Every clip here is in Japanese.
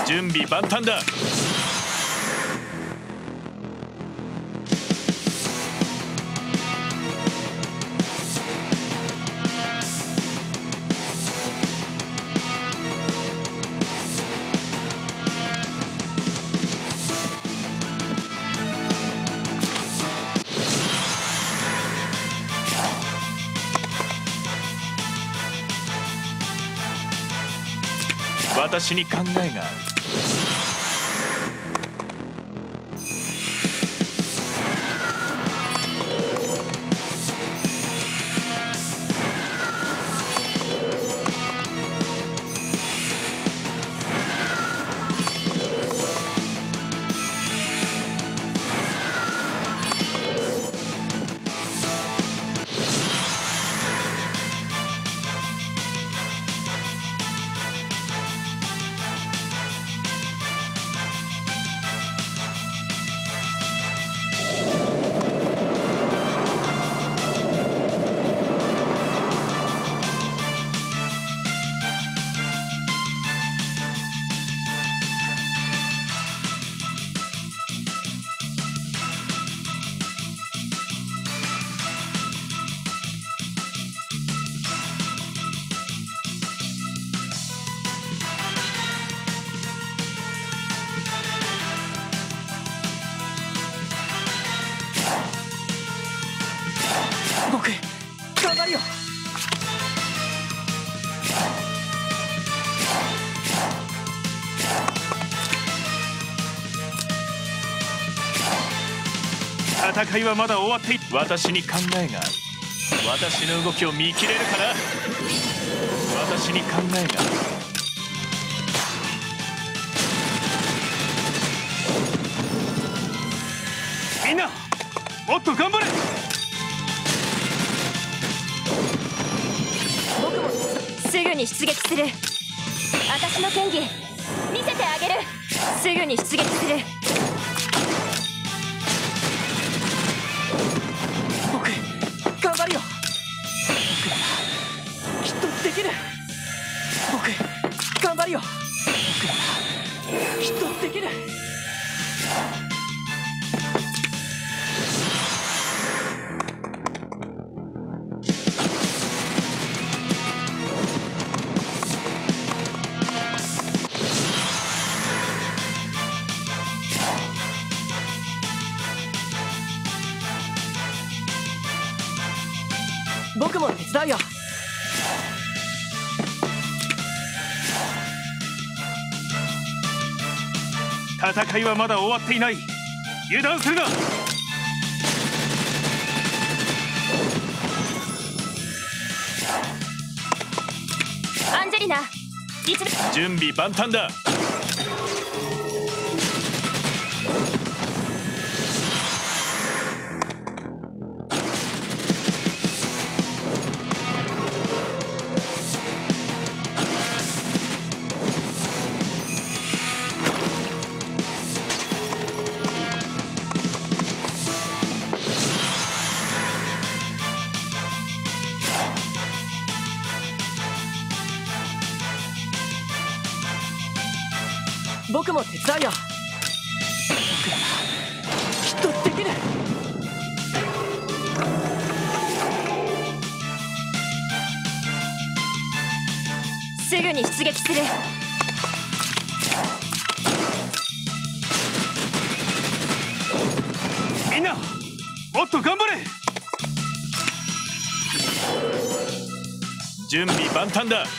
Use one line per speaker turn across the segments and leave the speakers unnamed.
準備万端だ。私に考えがある。
僕頑張るよ。
戦いはまだ終わってい私に考えがある。私の動きを見切れるかな。私に考えがある。みんなもっと頑張れ。
僕もすぐに出撃する。私の剣技見せてあげる。すぐに出撃する。
僕頑張るよ。僕ならきっとできる。僕頑張るよ。僕ならきっとできる。僕も手伝うよ。
戦いはまだ終わっていない。油断するな。
アンジェリナ、
準備万端だ。
僕も手伝うよ。僕ならきっとできる。
すぐに出撃する。
みんなもっと頑張れ。準備万端だ。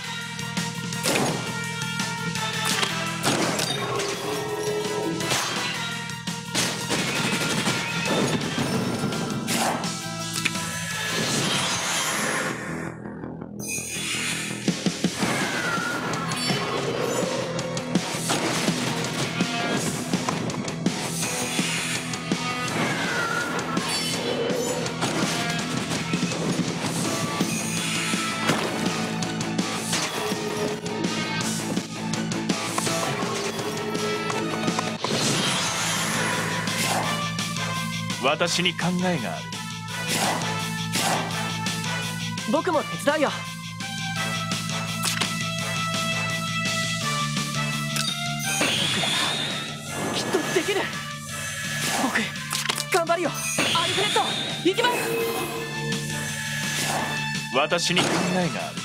私に考えがある。
僕も手伝うよ。 できる。僕頑張るよ。アルフレッド行きます。
私に考えがある。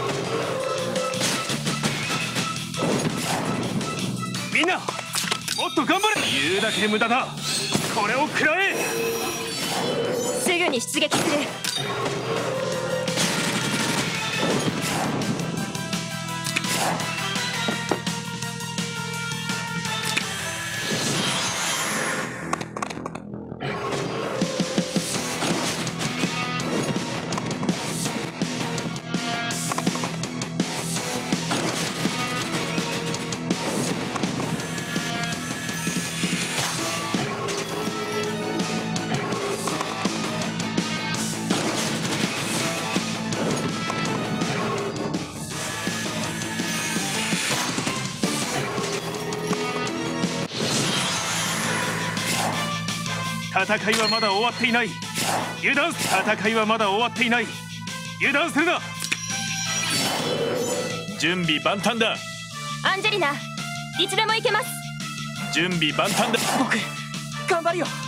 みんなもっと頑張れ。言うだけ無駄だ。これを食らえ。
すぐに出撃する。
戦いはまだ終わっていない。油断す。戦いはまだ終わっていない。油断するな。準備万端だ。
アンジェリナ、いつでも行けます。
準備万端だ。
僕頑張るよ。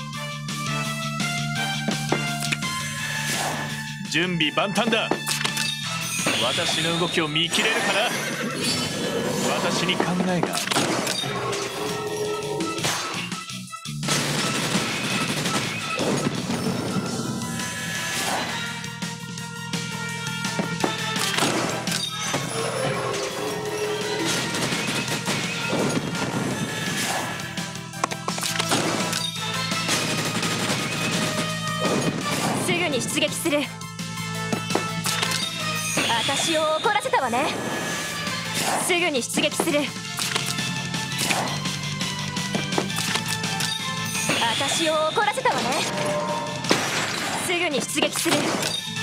準備万端だ。私の動きを見切れるかな。私に考えがある。
すぐに出撃する。私を怒らせたわね。すぐに出撃する。私を怒らせたわね。すぐに出撃する。